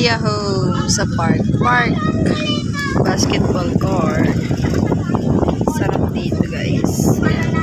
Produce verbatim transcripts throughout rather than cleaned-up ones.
Yahoo! Sa park. Park. Basketball court. Sarap dito, guys.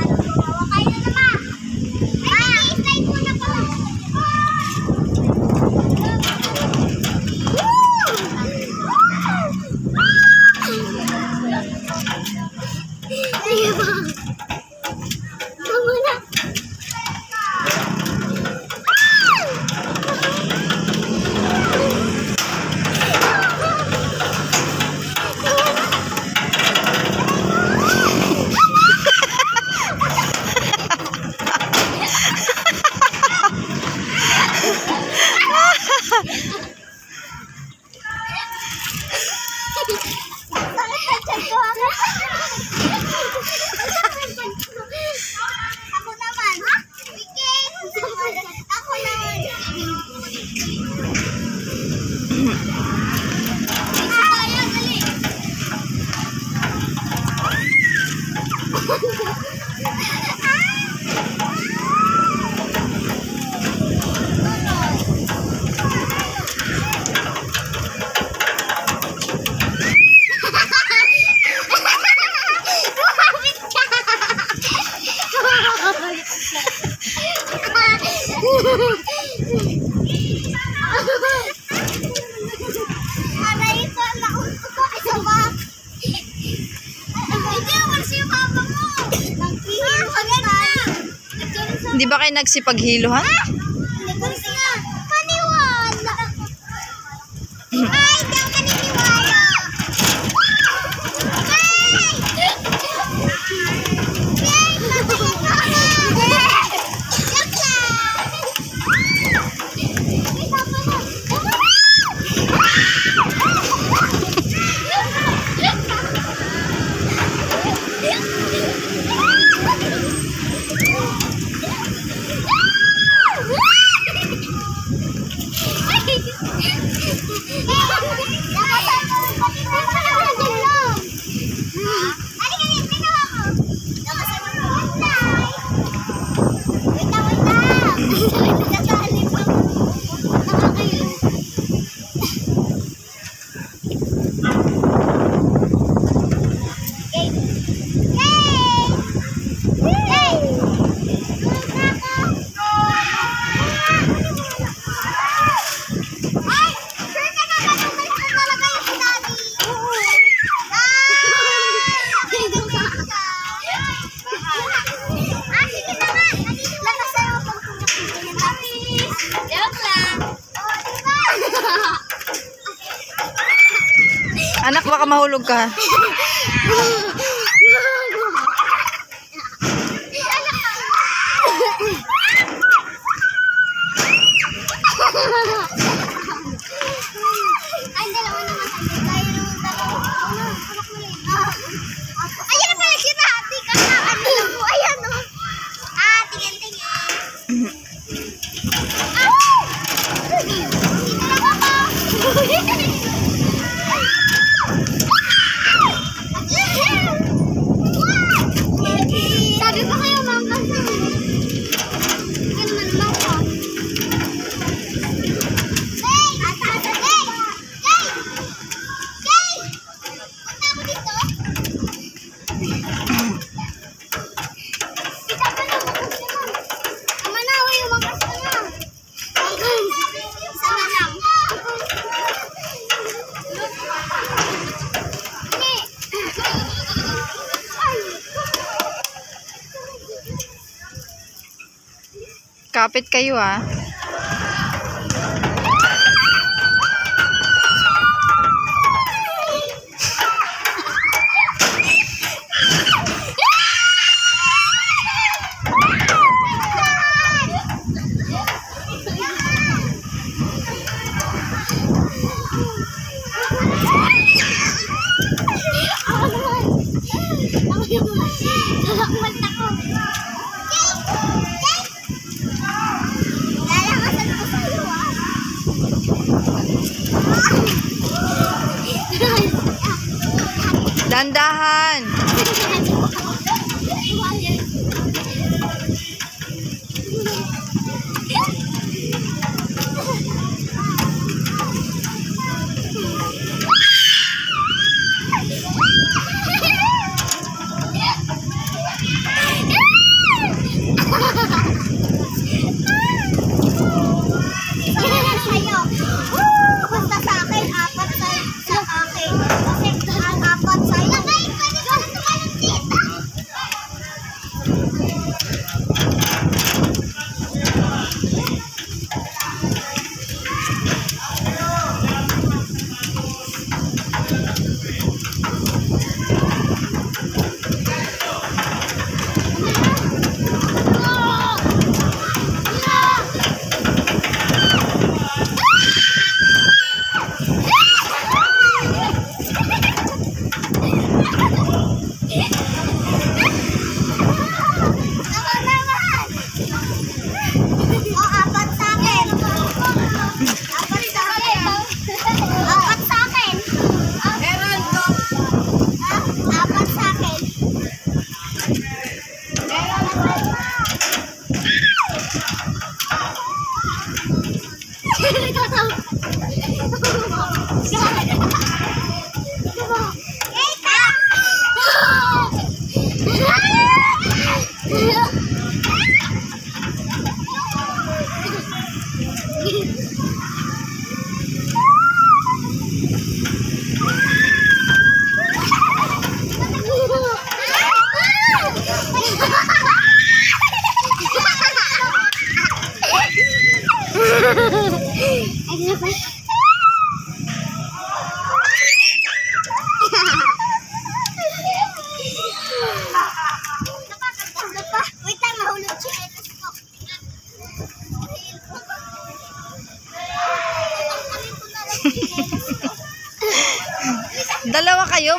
Ako naman. Weekend. Ako naman. Aray ko, naunto ko isa ba? Hindi, wala siya mama mo. Hindi ba kayo nagsipaghiluhan? Maniwala. Ay, hindi ako maniniwala. Anak, baka mahulog ka. Ay, dalawa naman tayo. Tayo naman dalawa. Ayan na pala siya na. Tika na. Ano lang po. Ayan o. Ah, tingin-tingin. Ah! Dito lang ako. Sabi ko kayo, mama. Ano man ba ko? Hey! Asa-asa, hey! Hey! Hey! Punta ako dito. Kita ka na, makas ka na. Ama na, uy, makas ka na. Isa na lang. Kapit kayo, ah. Dandahan.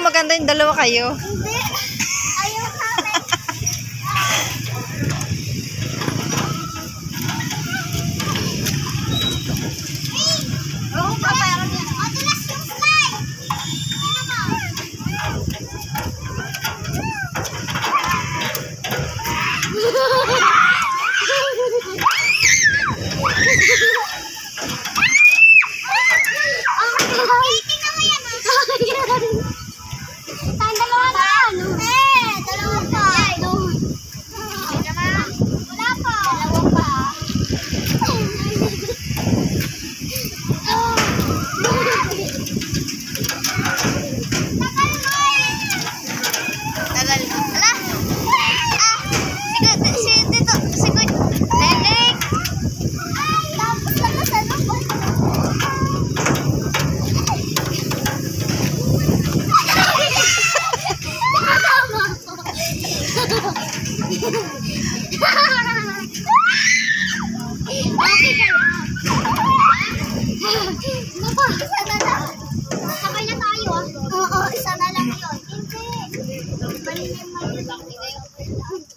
maganda yung dalawa kayo. Hindi. Ayaw namin. Oo, papayaran yan. Madulas yung slide. Tingnan mo. Okay, tingnan mo yan, ah. Ang dalawa na ano? Eh, dalawa pa. Wala pa. Dalawa pa. Tagal mo eh. Tagal. Ala. Ah. Sige, si dito. Sige. Lelik. Ay, tapos na sa loob. Okay ka na. Napa, isa na lang. Sabay na tayo ah. Oo, isa na lang yun. Hindi. Mali na yung mali lang.